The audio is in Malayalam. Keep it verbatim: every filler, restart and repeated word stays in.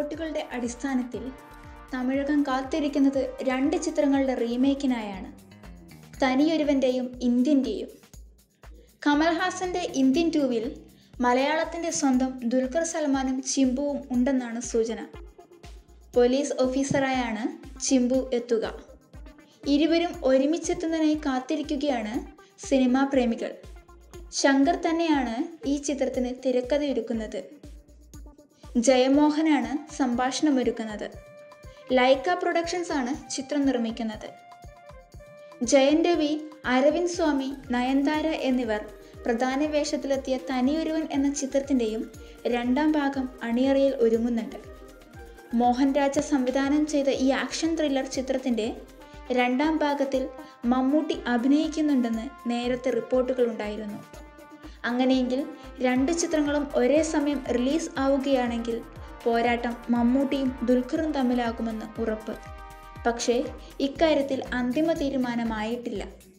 റിപ്പോർട്ടുകളുടെ അടിസ്ഥാനത്തിൽ തമിഴകം കാത്തിരിക്കുന്നത് രണ്ട് ചിത്രങ്ങളുടെ റീമേക്കിനായാണ്, തനിയൊരുവൻ്റെയും ഇന്ത്യൻ്റെയും. കമൽഹാസൻ്റെ ഇന്ത്യൻ ടൂവിൽ മലയാളത്തിൻ്റെ സ്വന്തം ദുൽഖർ സൽമാനും ചിമ്പുവും ഉണ്ടെന്നാണ് സൂചന. പോലീസ് ഓഫീസറായാണ് ചിമ്പു എത്തുക. ഇരുവരും ഒരുമിച്ചെത്തുന്നതിനായി കാത്തിരിക്കുകയാണ് സിനിമാ പ്രേമികൾ. ശങ്കർ തന്നെയാണ് ഈ ചിത്രത്തിന് തിരക്കഥയൊരുക്കുന്നത്. ജയമോഹനാണ് സംഭാഷണമൊരുക്കുന്നത്. ലൈക്ക പ്രൊഡക്ഷൻസ് ആണ് ചിത്രം നിർമ്മിക്കുന്നത്. ജയൻ രവി, അരവിന്ദ് സ്വാമി, നയൻതാര എന്നിവർ പ്രധാന വേഷത്തിലെത്തിയ തനിയൊരുവൻ എന്ന ചിത്രത്തിൻ്റെയും രണ്ടാം ഭാഗം അണിയറയിൽ ഒരുങ്ങുന്നുണ്ട്. മോഹൻരാജ സംവിധാനം ചെയ്ത ഈ ആക്ഷൻ ത്രില്ലർ ചിത്രത്തിൻ്റെ രണ്ടാം ഭാഗത്തിൽ മമ്മൂട്ടി അഭിനയിക്കുന്നുണ്ടെന്ന് നേരത്തെ റിപ്പോർട്ടുകൾ ഉണ്ടായിരുന്നു. അങ്ങനെയെങ്കിൽ രണ്ട് ചിത്രങ്ങളും ഒരേ സമയം റിലീസ് ആവുകയാണെങ്കിൽ പോരാട്ടം മമ്മൂട്ടിയും ദുൽഖറും തമ്മിലാകുമെന്ന് ഉറപ്പ്. പക്ഷേ ഇക്കാര്യത്തിൽ അന്തിമ തീരുമാനമായിട്ടില്ല.